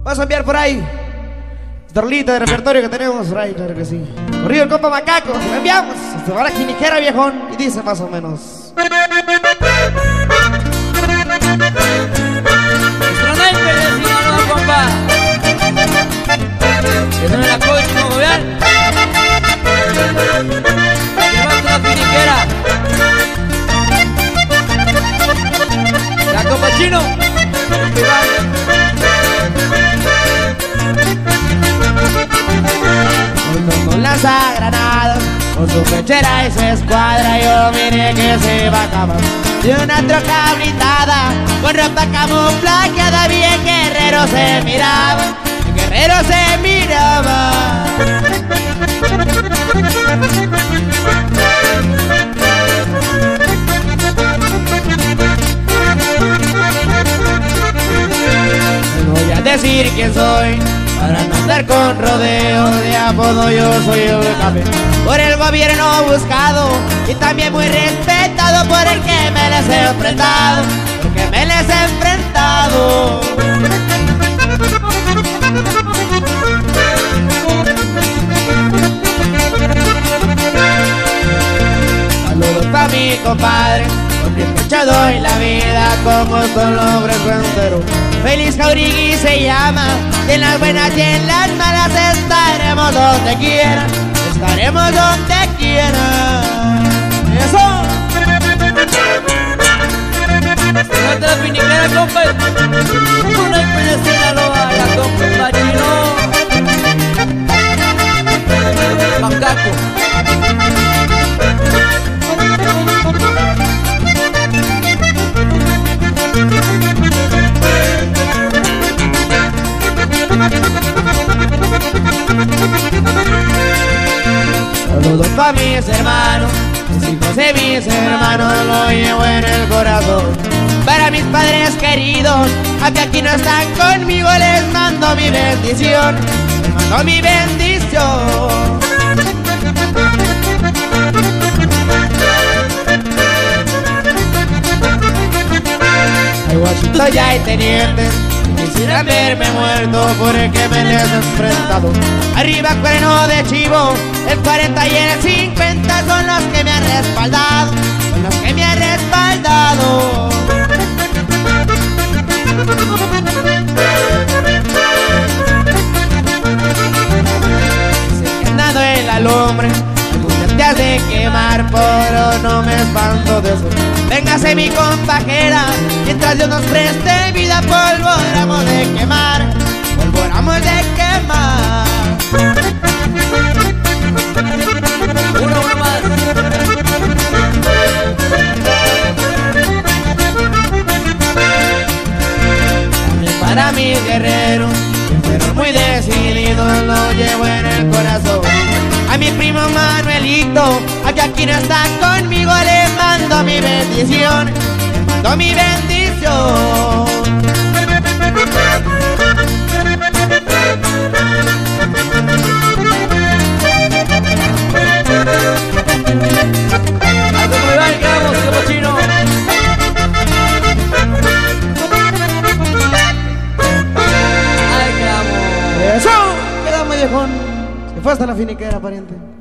Vamos a enviar por ahí esta rolita de repertorio que tenemos por ahí, claro que sí. Corrido el compa Macaco, lo enviamos hasta la Jiniquera, viejón. Y dice más o menos: Nuestro naipe de Sinaloa, compa. Que no me la coche, no joder. Llevaste la Jiniquera. La compa Chino. Con lanza granadas, con su pechera y su escuadra, yo miré que se va a acabar. De una troca blindada, con ropa camuflajeada, bien guerrero se miraba, bien guerrero se miraba. Les voy a decir quién soy, para no andar con rodeo. De apodo yo soy el café, por el gobierno buscado y también muy respetado, por el que me les he enfrentado, porque me les he enfrentado. Saludos pa' mi compadre, con mi pecho doy la vida, como son los hombres fronteros. Félix Jauregui se llama, y en las buenas y en las malas estaremos donde quiera, estaremos donde quiera. ¡Eso! Llevaste la Jiniquera, compa. Un naipe de Sinaloa, la compa Chino. Macaco. Saludos pa' mis hermanos, mis hijos de mis hermanos, lo llevo en el corazón. Para mis padres queridos, aunque aquí no están conmigo, les mando mi bendición, les mando mi bendición. Hay guachitos ya hay tenientes, quisieran verme muerto por el que me les he enfrentado. Arriba cuerno de chivo, el 40 y el 50 son los que me han respaldado, son los que me han respaldado. Dice que andando en la lumbre, algún día te has de quemar, pero no me espanto de eso. Véngase mi compajera, mientras Dios nos preste vida, polvoramos de quemar, polvoramos de quemar. Uno más. Para mis guerreros, que fueron muy decididos, lo llevo en el corazón. A mi primo Manuelito, a que aquí no está conmigo, le mando mi bendición, le mando mi bendición. A como Iván, quedamos, compa Chino. Ahí quedamos. ¡Eso! Quedamos, viejón. Se fue hasta la Jiniquera, pariente.